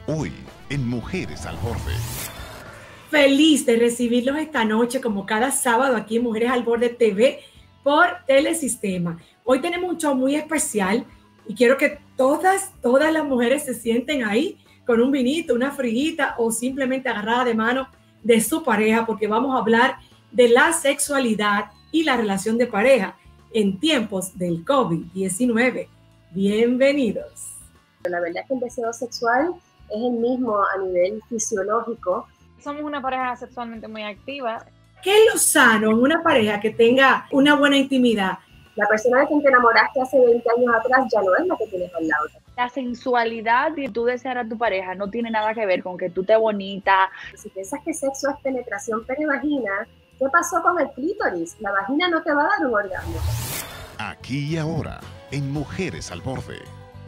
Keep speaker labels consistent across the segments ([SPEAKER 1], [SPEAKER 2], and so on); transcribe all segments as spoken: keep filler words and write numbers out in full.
[SPEAKER 1] Hoy, en Mujeres al Borde.
[SPEAKER 2] Feliz de recibirlos esta noche, como cada sábado, aquí en Mujeres al Borde T V por Telesistema. Hoy tenemos un show muy especial y quiero que todas, todas las mujeres se sienten ahí con un vinito, una friguita o simplemente agarrada de mano de su pareja, porque vamos a hablar de la sexualidad y la relación de pareja en tiempos del COVID diecinueve. Bienvenidos.
[SPEAKER 3] La verdad es que el deseo sexual es el mismo a nivel fisiológico.
[SPEAKER 4] Somos una pareja sexualmente muy activa.
[SPEAKER 2] ¿Qué es lo sano en una pareja que tenga una buena intimidad?
[SPEAKER 3] La persona de quien te enamoraste hace veinte años atrás ya no es la que tienes al lado.
[SPEAKER 4] La sensualidad de tú desear a tu pareja no tiene nada que ver con que tú te bonita.
[SPEAKER 3] Si piensas que sexo es penetración pene-vagina, ¿qué pasó con el clítoris? La vagina no te va a dar un orgasmo.
[SPEAKER 1] Aquí y ahora, en Mujeres al Borde.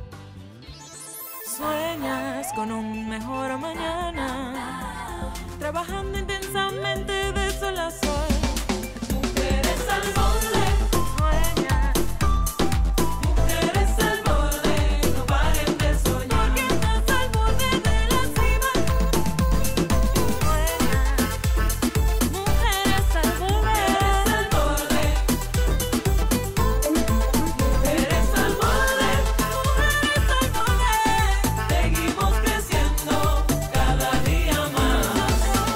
[SPEAKER 5] Sueñas con un mejor mañana, trabajando intensamente de sol a sol. Mujeres al borde, sueña. Mujeres al borde, no paren de soñar. Porque estás al borde de la cima. Sueña. Mujeres al borde, mujeres al borde. Mujeres al borde, seguimos creciendo cada día más.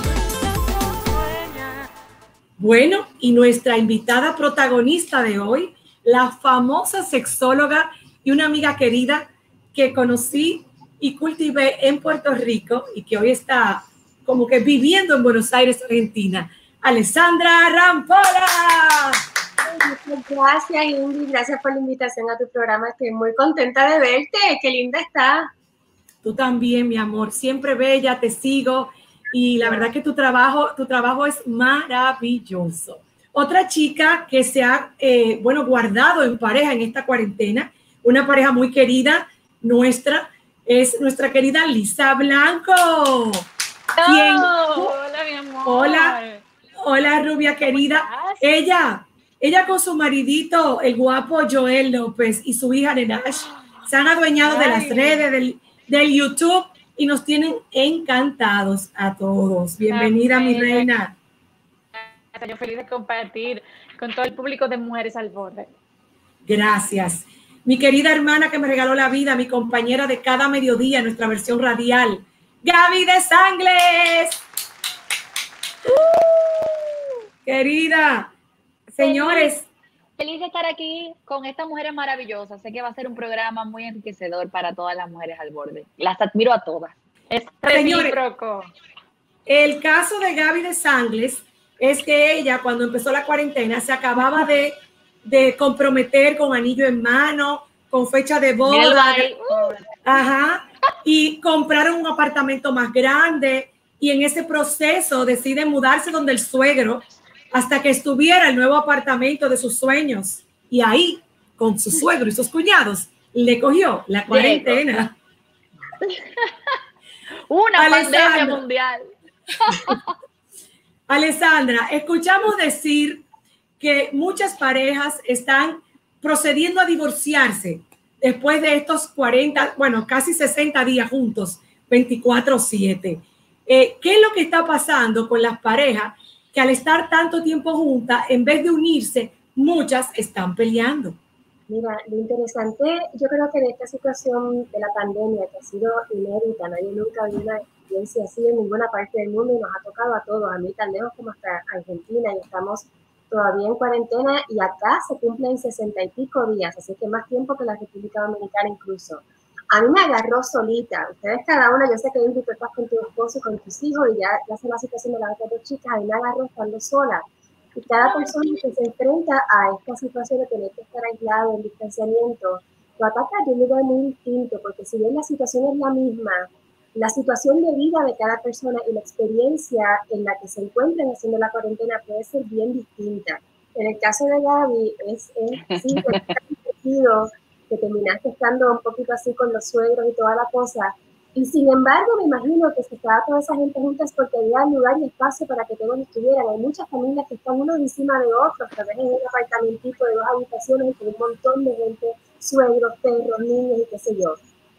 [SPEAKER 5] Sueña.
[SPEAKER 2] Bueno, y nuestra invitada protagonista de hoy, la famosa sexóloga y una amiga querida que conocí y cultivé en Puerto Rico y que hoy está como que viviendo en Buenos Aires, Argentina, Alessandra Rampolla.
[SPEAKER 3] Muchas gracias, Ingrid. Gracias por la invitación a tu programa. Estoy muy contenta de verte. Qué linda estás.
[SPEAKER 2] Tú también, mi amor, siempre bella, te sigo y la verdad que tu trabajo, tu trabajo es maravilloso. Otra chica que se ha, eh, bueno, guardado en pareja en esta cuarentena, una pareja muy querida nuestra, es nuestra querida Lisa Blanco.
[SPEAKER 4] Oh,
[SPEAKER 2] ¿Quién?
[SPEAKER 4] hola, mi amor.
[SPEAKER 2] Hola, hola, rubia querida. Ella, ella con su maridito, el guapo Joel López y su hija Nenash, se han adueñado de las redes, del, del YouTube y nos tienen encantados a todos. Bienvenida, mi reina.
[SPEAKER 4] Yo feliz de compartir con todo el público de Mujeres al Borde.
[SPEAKER 2] Gracias. Mi querida hermana que me regaló la vida, mi compañera de cada mediodía, nuestra versión radial, Gaby de Sangles. Uh, querida, señores.
[SPEAKER 4] Feliz de estar aquí con estas mujeres maravillosas. Sé que va a ser un programa muy enriquecedor para todas las mujeres al borde. Las admiro a todas. Es recíproco.
[SPEAKER 2] El caso de Gaby de Sangles es que ella, cuando empezó la cuarentena, se acababa de, de comprometer con anillo en mano, con fecha de boda. Uh, ajá. Y compraron un apartamento más grande y en ese proceso deciden mudarse donde el suegro hasta que estuviera el nuevo apartamento de sus sueños. Y ahí, con su suegro y sus cuñados, le cogió la cuarentena.
[SPEAKER 4] Una Alessandra, pandemia mundial.
[SPEAKER 2] Alessandra, escuchamos decir que muchas parejas están procediendo a divorciarse después de estos cuarenta, bueno, casi sesenta días juntos, veinticuatro siete. Eh, ¿Qué es lo que está pasando con las parejas que al estar tanto tiempo juntas, en vez de unirse, muchas están peleando?
[SPEAKER 3] Mira, lo interesante, yo creo que en esta situación de la pandemia, que ha sido inédita, nadie nunca vivió una experiencia así en ninguna parte del mundo y nos ha tocado a todos, a mí tan lejos como hasta Argentina, y estamos todavía en cuarentena y acá se cumplen sesenta y pico días, así que más tiempo que la República Dominicana incluso. A mí me agarró solita, ustedes cada una, yo sé que tú estás con tu esposo, con tus hijos y ya, ya sé la situación de las otras dos chicas, a mí me agarró estando sola. Y cada persona que se enfrenta a esta situación de tener que estar aislado, en distanciamiento, lo ataca de un lugar muy distinto, porque si bien la situación es la misma, la situación de vida de cada persona y la experiencia en la que se encuentran haciendo la cuarentena puede ser bien distinta. En el caso de Gaby, es, es sí, sentido que terminaste estando un poquito así con los suegros y toda la cosa, y sin embargo me imagino que si estaba toda esa gente juntas porque había lugar y espacio para que todos estuvieran. Hay muchas familias que están unos encima de otros, tal vez en un apartamentito de dos habitaciones y con un montón de gente, suegros, perros, niños y qué sé yo.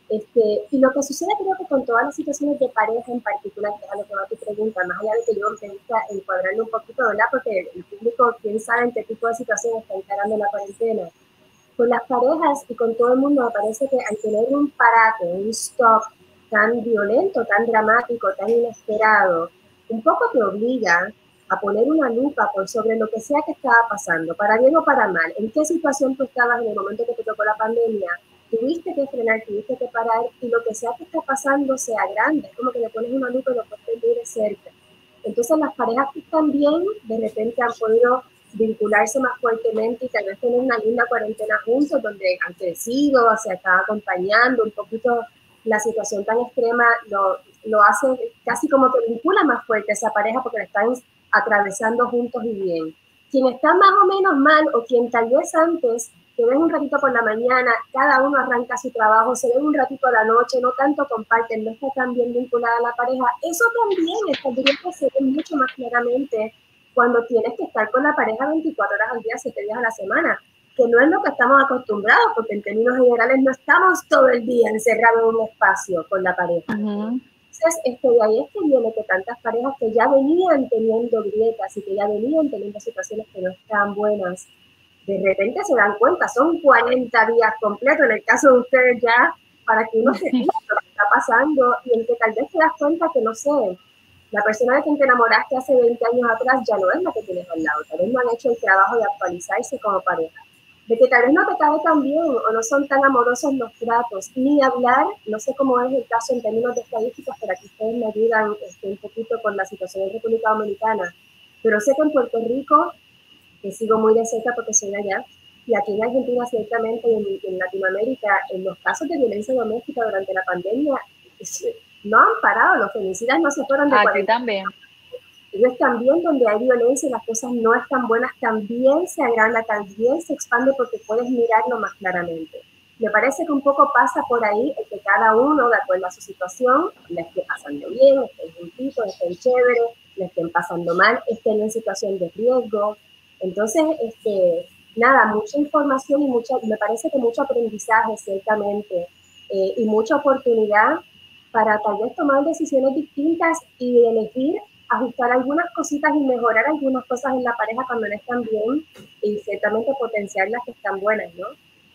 [SPEAKER 3] Este, y lo que sucede creo que con todas las situaciones de pareja en particular, que es a lo que va tu pregunta, más allá de que yo me gusta encuadrarlo un poquito, ¿verdad? Porque el público, quién sabe en qué tipo de situación está encarando la cuarentena. Con las parejas y con todo el mundo me parece que al tener un parate, un stop tan violento, tan dramático, tan inesperado, un poco te obliga a poner una lupa por sobre lo que sea que estaba pasando, para bien o para mal. ¿En qué situación tú estabas en el momento que te tocó la pandemia? Tuviste que frenar, tuviste que parar, y lo que sea que está pasando sea grande, es como que le pones una lupa y lo puedes ver de cerca. Entonces las parejas que están bien, de repente han podido vincularse más fuertemente y tal vez tener una linda cuarentena juntos, donde han crecido, se están acompañando un poquito. La situación tan extrema lo, lo hace casi como que vincula más fuerte a esa pareja porque la están atravesando juntos y bien. Quien está más o menos mal, o quien tal vez antes te ven un ratito por la mañana, cada uno arranca su trabajo, se ven un ratito a la noche, no tanto comparten, no está tan bien vinculada a la pareja, eso también está directo, se ve mucho más claramente cuando tienes que estar con la pareja veinticuatro horas al día, siete días a la semana, que no es lo que estamos acostumbrados, porque en términos generales no estamos todo el día encerrados en un espacio con la pareja. Uh-huh. Entonces, este, de ahí es que viene que tantas parejas que ya venían teniendo grietas y que ya venían teniendo situaciones que no estaban buenas, de repente se dan cuenta, son cuarenta días completos, en el caso de ustedes ya, para que uno se fije lo que está pasando, y en que tal vez te das cuenta que, no sé, la persona de quien te enamoraste hace veinte años atrás ya no es la que tienes al lado, tal vez no han hecho el trabajo de actualizarse como pareja, de que tal vez no te cae tan bien o no son tan amorosos los tratos, ni hablar, no sé cómo es el caso en términos de estadísticas, pero aquí ustedes me ayudan este, un poquito con la situación en República Dominicana, pero sé que en Puerto Rico, que sigo muy de cerca porque soy de allá, y aquí en Argentina ciertamente, y en, en Latinoamérica, en los casos de violencia doméstica durante la pandemia, es, no han parado, los femicidas no se fueron de
[SPEAKER 4] aquí
[SPEAKER 3] cuarenta.
[SPEAKER 4] También.
[SPEAKER 3] Ellos también, donde hay violencia y las cosas no están buenas, también se agranda, también se expande porque puedes mirarlo más claramente. Me parece que un poco pasa por ahí el que cada uno, de acuerdo a su situación, la esté pasando bien, estén juntitos, estén chéveres, la estén pasando mal, estén en situación de riesgo. Entonces, este, nada, mucha información y mucha, me parece que mucho aprendizaje, ciertamente, eh, y mucha oportunidad para tal vez tomar decisiones distintas y elegir ajustar algunas cositas y mejorar algunas cosas en la pareja cuando no están bien y ciertamente potenciar las que están buenas, ¿no?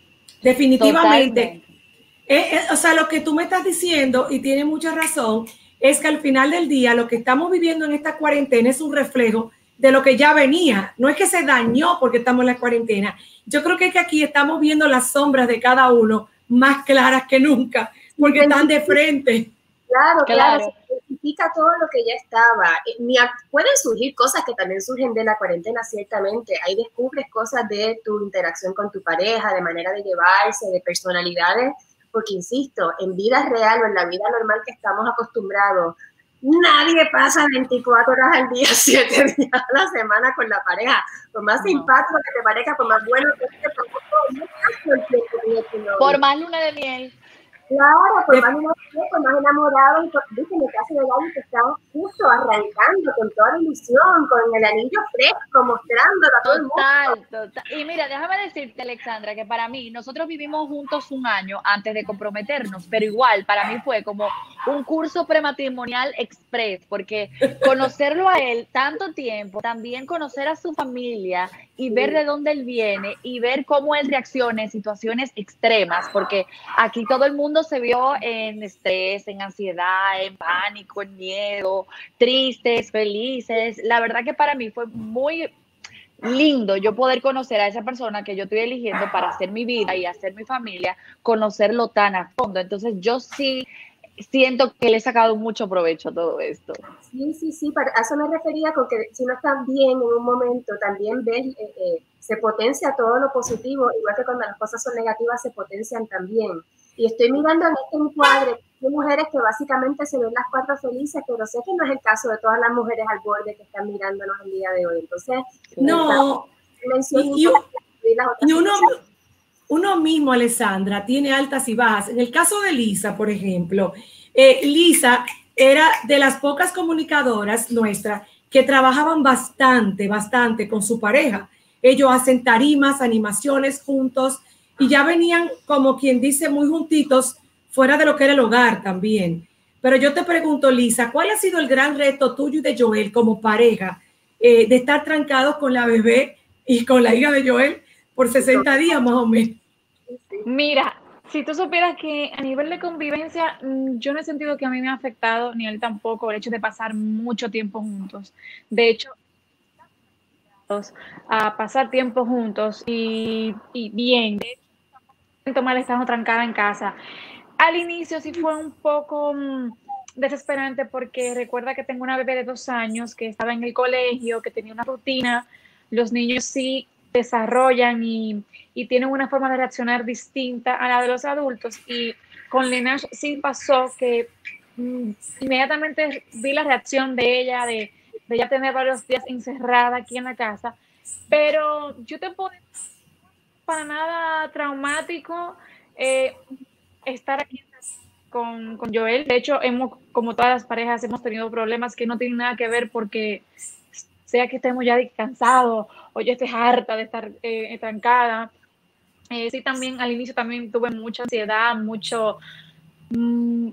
[SPEAKER 2] Definitivamente. Eh, eh, o sea, lo que tú me estás diciendo, y tienes mucha razón, es que al final del día lo que estamos viviendo en esta cuarentena es un reflejo de lo que ya venía. No es que se dañó porque estamos en la cuarentena. Yo creo que es que aquí estamos viendo las sombras de cada uno más claras que nunca, porque están de frente.
[SPEAKER 3] Claro, claro, claro, se identifica todo lo que ya estaba. Pueden surgir cosas que también surgen de la cuarentena, ciertamente. Ahí descubres cosas de tu interacción con tu pareja, de manera de llevarse, de personalidades, porque insisto, en vida real o en la vida normal que estamos acostumbrados, nadie pasa veinticuatro horas al día, siete días a la semana con la pareja. Por más no. simpático que te parezca, por más bueno que te parezca,
[SPEAKER 4] por más luna de miel.
[SPEAKER 3] Claro, por más enamorado, por más enamorado, y por, viste, en el caso de Gaby que está justo arrancando con toda la ilusión, con el anillo fresco, mostrándolo a todo el mundo.
[SPEAKER 4] Total, total. Y mira, déjame decirte, Alexandra, que para mí, nosotros vivimos juntos un año antes de comprometernos, pero igual, para mí fue como un curso prematrimonial express, porque conocerlo a él tanto tiempo, también conocer a su familia y ver de dónde él viene y ver cómo él reacciona en situaciones extremas, porque aquí todo el mundo se vio en estrés, en ansiedad, en pánico, en miedo, tristes, felices. La verdad que para mí fue muy lindo yo poder conocer a esa persona que yo estoy eligiendo para hacer mi vida y hacer mi familia, conocerlo tan a fondo. Entonces yo sí siento que le he sacado mucho provecho a todo esto.
[SPEAKER 3] Sí, sí, sí, a eso me refería, porque si no estás bien en un momento, también ves, eh, eh, se potencia todo lo positivo, igual que cuando las cosas son negativas se potencian también. Y estoy mirando en este encuadre de mujeres que básicamente se ven las cuatro felices, pero sé que no es el caso de todas las mujeres al borde que están mirándonos el día de hoy. Entonces,
[SPEAKER 2] no, y, y, y uno, uno mismo, Alessandra, tiene altas y bajas. En el caso de Lisa, por ejemplo, eh, Lisa era de las pocas comunicadoras nuestras que trabajaban bastante, bastante con su pareja. Ellos hacen tarimas, animaciones juntos, y ya venían, como quien dice, muy juntitos fuera de lo que era el hogar también. Pero yo te pregunto, Lisa, ¿cuál ha sido el gran reto tuyo y de Joel como pareja eh, de estar trancados con la bebé y con la hija de Joel por sesenta días más o menos?
[SPEAKER 4] Mira, si tú supieras que a nivel de convivencia, mm, yo no he sentido que a mí me ha afectado, ni a él tampoco, el hecho de pasar mucho tiempo juntos. De hecho, a pasar tiempo juntos y, y bien, de hecho, siento mal estando trancada en casa. Al inicio sí fue un poco mm, desesperante porque recuerda que tengo una bebé de dos años que estaba en el colegio, que tenía una rutina. Los niños sí desarrollan y, y tienen una forma de reaccionar distinta a la de los adultos. Y con Lenash sí pasó que mm, inmediatamente vi la reacción de ella, de, de ya tener varios días encerrada aquí en la casa. Pero yo te puedo decir, para nada traumático eh, estar aquí con, con Joel. De hecho, hemos, como todas las parejas, hemos tenido problemas que no tienen nada que ver porque sea que estemos ya cansados o yo esté harta de estar eh, estancada. Eh, sí, también al inicio también tuve mucha ansiedad, mucho mm,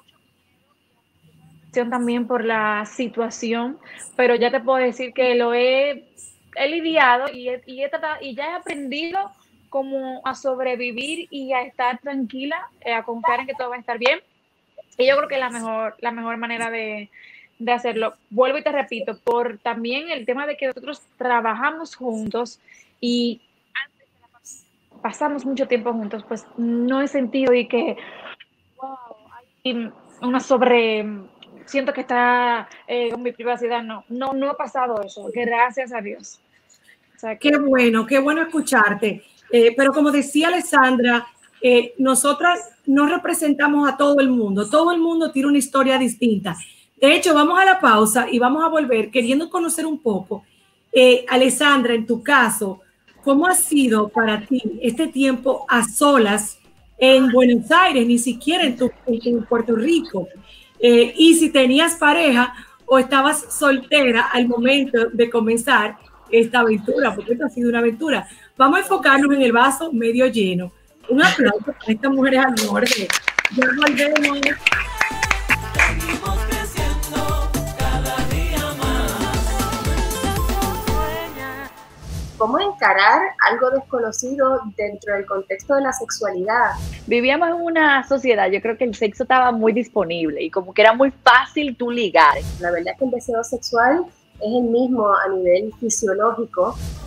[SPEAKER 4] también por la situación, pero ya te puedo decir que lo he, he lidiado y, he, y, he tratado, y ya he aprendido como a sobrevivir y a estar tranquila, eh, a confiar en que todo va a estar bien. Y yo creo que la mejor, la mejor manera de, de hacerlo, vuelvo y te repito, por también el tema de que nosotros trabajamos juntos y pasamos mucho tiempo juntos, pues no he sentido y que wow, hay una sobre, siento que está eh, con mi privacidad, no, no, no ha pasado eso, gracias a Dios. O sea, que...
[SPEAKER 2] Qué bueno, qué bueno escucharte. Eh, pero como decía Alessandra, eh, nosotras no representamos a todo el mundo, todo el mundo tiene una historia distinta. De hecho, vamos a la pausa y vamos a volver queriendo conocer un poco. Eh, Alessandra, en tu caso, ¿cómo ha sido para ti este tiempo a solas en Buenos Aires, ni siquiera en, tu, en Puerto Rico? Eh, y si tenías pareja o estabas soltera al momento de comenzar esta aventura, porque esto ha sido una aventura. Vamos a enfocarnos en el vaso medio lleno. Un aplauso para estas mujeres al norte. Ya volvemos.
[SPEAKER 5] Seguimos creciendo cada día más.
[SPEAKER 3] ¿Cómo encarar algo desconocido dentro del contexto de la sexualidad?
[SPEAKER 4] Vivíamos en una sociedad, yo creo que el sexo estaba muy disponible y como que era muy fácil tú ligar.
[SPEAKER 3] La verdad es que el deseo sexual es el mismo a nivel fisiológico